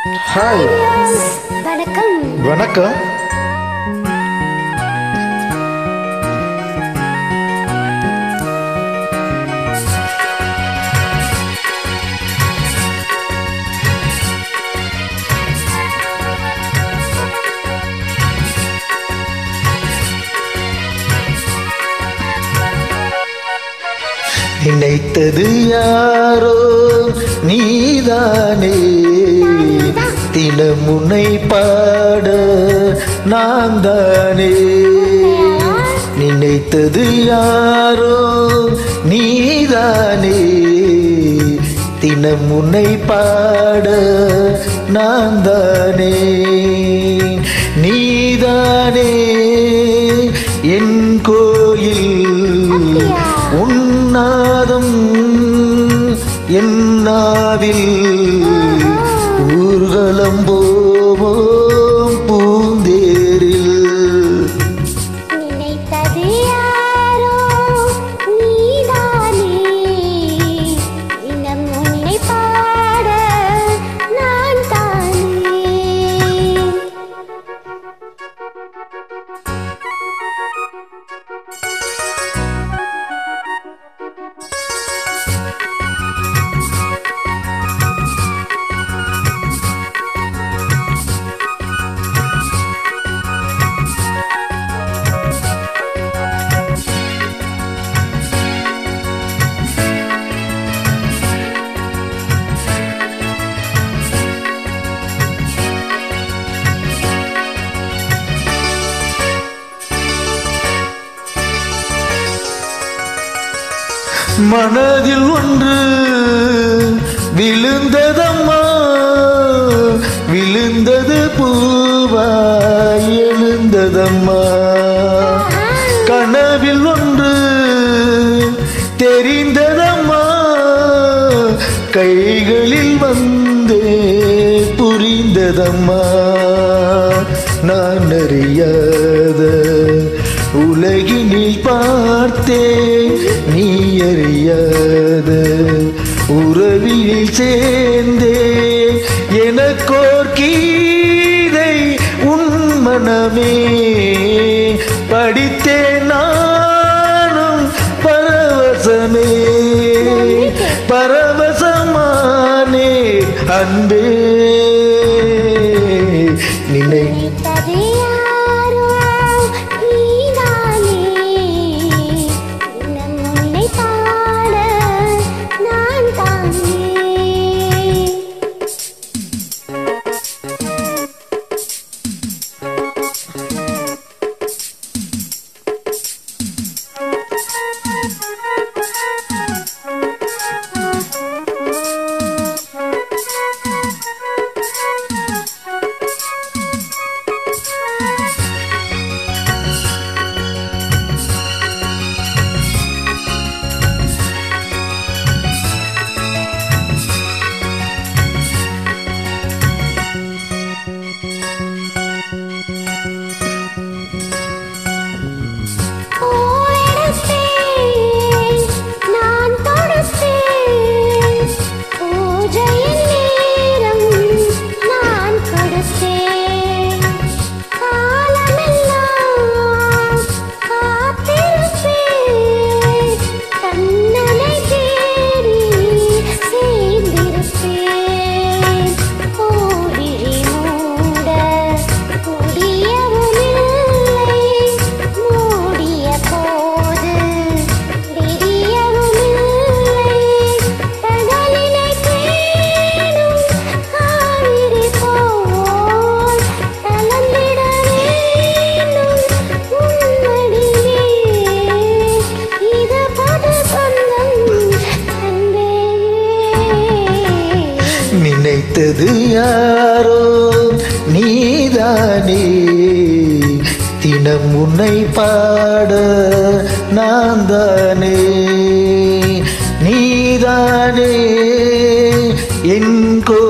Hi. வணக்கம். வணக்கம். நினைத்தது யாரோ நீதானே, தினம் உன்னை பாட நான் தானே. நினைத்தது யாரோ நீதானே, தினம் உன்னை பாட நான் தானே. நீதானே என் கோயில், உன்னாதம் என்னாவில், ஊர்வலம் போவோம் பூந்தேரில். நினைத்தது யாரோ நீதானே, தினம் உன்னை பாட நான் தானே. மனதில் ஒன்று விழுந்ததம்மா, விழுந்தது பூவாய் எழுந்ததம்மா. கனவில் ஒன்று தெரிந்ததம்மா, கைகளில் வந்தே புரிந்ததம்மா. நான் அறியாத உலகினில் பார்த்தேன், நீ அறியாத உறவில் சேர்ந்தே. எனக்கோர் கீதை உன் மனமே, படித்தேன் நானும் பரவசமே. பரவசமானே அன்பே. நினைத்தது யாரோ நீதானே, தினம் உன்னை பாட நான் தானே. நினைத்தது யாரோ நீதானே, தினம் உன்னை பாட நான் தானே. நீதானே என்